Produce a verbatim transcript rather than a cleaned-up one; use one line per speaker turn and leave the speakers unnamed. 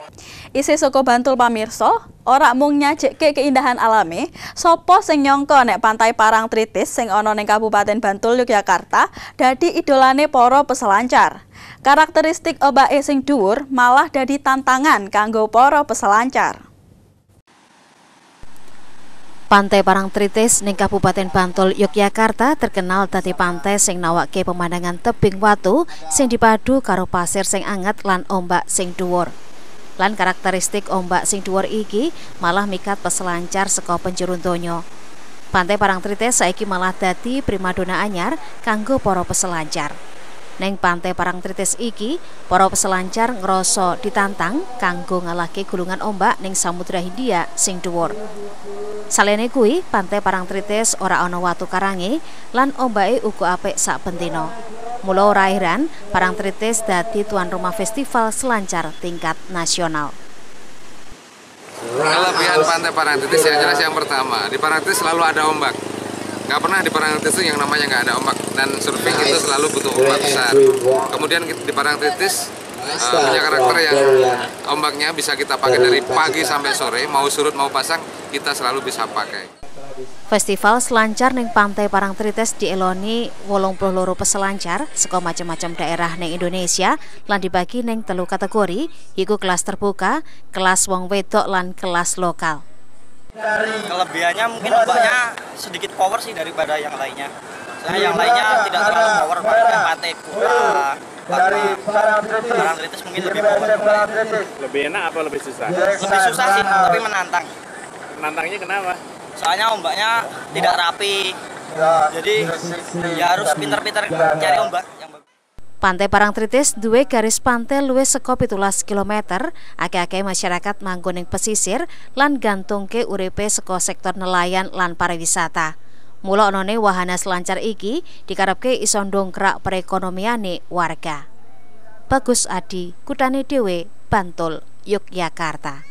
Isi saka Bantul pamirsa, ora mung nyajikke keindahan alami, sapa sing nyangka nek Pantai Parangtritis sing ana ning Kabupaten Bantul Yogyakarta dadi idolane para peselancar. Karakteristik ombake sing dhuwur malah dadi tantangan kanggo para peselancar.
Pantai Parangtritis ning Kabupaten Bantul Yogyakarta terkenal dadi pantai sing nawake pemandangan tebing watu sing dipadu karo pasir sing anget lan ombak sing dhuwur. Lan karakteristik ombak sing dhuwur iki malah mikat peselancar saka penjuru donya. Pantai Parangtritis saiki malah dadi primadona anyar kanggo para peselancar. Neng Pantai Parangtritis iki, para peselancar ngrasa ditantang kanggo ngalahke gulungan ombak ning Samudra Hindia sing dhuwur. Salene kuwi, Pantai Parangtritis ora ana watu karange lan ombake uga apik sak bentino. Mula ora heran Parangtritis dadi tuan rumah festival selancar tingkat nasional.
Kelebihan Pantai Parangtritis yang jelas yang pertama, di Parangtritis selalu ada ombak. Nggak pernah di Parangtritis itu yang namanya nggak ada ombak, dan surfing itu selalu butuh ombak besar. Kemudian di Parangtritis uh, punya karakter yang ombaknya bisa kita pakai dari pagi sampai sore, mau surut mau pasang kita selalu bisa pakai.
Festival selancar ning Pantai Parangtritis dieloni wolung puluh loro peselancar saka macam-macam daerah ning Indonesia lan dibagi ning telu kategori, yaiku kelas terbuka, kelas wong wedok lan kelas lokal.
Kelebihannya mungkin ombaknya sedikit power sih daripada yang lainnya. Soalnya yang lainnya tidak terlalu power, kayak Pantai Kuta, Parangtritis mungkin lebih power.
Lebih enak apa lebih susah?
Lebih susah sih, tapi menantang.
Menantangnya kenapa?
Soalnya ombaknya tidak rapi, jadi ya harus pintar-pintar cari ombak.
Pantai Parangtritis duwe garis pantai luwih saka pitulas kilometer, akeh-akeh masyarakat manggon ing pesisir lan gantungke uripe saka sektor nelayan lan pariwisata. Mula onone wahana selancar iki dikarepke iso ndongkrak perekonomiane warga. Bagus Adi, Kutane Dhewe, Bantul, Yogyakarta.